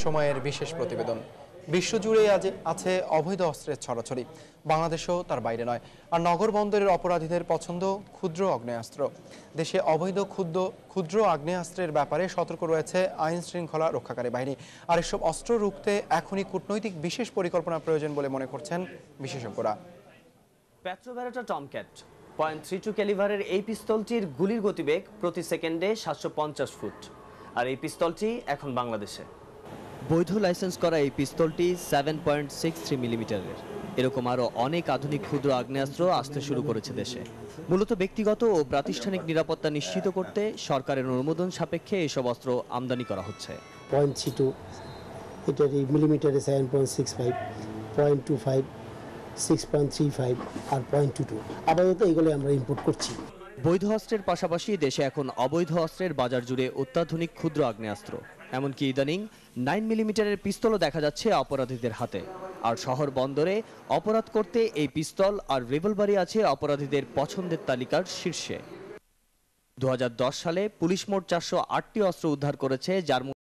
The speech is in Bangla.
সময়ের বিশেষ প্রতিবেদন। বিশ্বজুড়ে আজ আছে অবৈধ অস্ত্রের ছড়াছড়ি, বাংলাদেশও তার বাইরে নয়। আর নগর বন্দরের অপরাধীদের পছন্দ ক্ষুদ্র আগ্নেয়াস্ত্র। দেশে অবৈধ ক্ষুদ্র আগ্নেয়াস্ত্রের ব্যাপারে সতর্ক রয়েছে আইন শৃঙ্খলা রক্ষাকারী বাহিনী। আর এসব অস্ত্র রুখতে এখনই কূটনৈতিক বিশেষ পরিকল্পনা প্রয়োজন বলে মনে করছেন বিশেষজ্ঞরা। পেট্রোব্যারেটা টমক্যাট .32 ক্যালিভারের এই পিস্তলটির গুলির গতিবেগ প্রতি সেকেন্ডে 750 ফুট। আর এই পিস্তলটি এখন বাংলাদেশে। বৈধ লাইসেন্স করা এই পিস্তলটি 7.63 মিলিমিটারের। এরকম আরও অনেক আধুনিক ক্ষুদ্র আগ্নেয়াস্ত্র আসতে শুরু করেছে দেশে। মূলত ব্যক্তিগত ও প্রাতিষ্ঠানিক নিরাপত্তা নিশ্চিত করতে সরকারের অনুমোদন সাপেক্ষে এসব অস্ত্র আমদানি করা হচ্ছে। .32 এটার এই মিলিমিটারে 7.65, .25, 6.35 আর .22 আপাতত এইগুলো আমরা ইম্পোর্ট করছি। বৈধ অস্ত্রের পাশাপাশি দেশে এখন অবৈধ অস্ত্রের বাজার জুড়ে অত্যাধুনিক ক্ষুদ্র আগ্নেয়াস্ত্র। এমনকি ইদানিং 9 মিলিমিটারের পিস্তলও দেখা যাচ্ছে অপরাধীদের হাতে। আর শহর বন্দরে অপরাধ করতে এই পিস্তল আর রিভলভারই আছে অপরাধীদের পছন্দের তালিকার শীর্ষে। 2010 সালে পুলিশ মোট 408টি অস্ত্র উদ্ধার করেছে, যার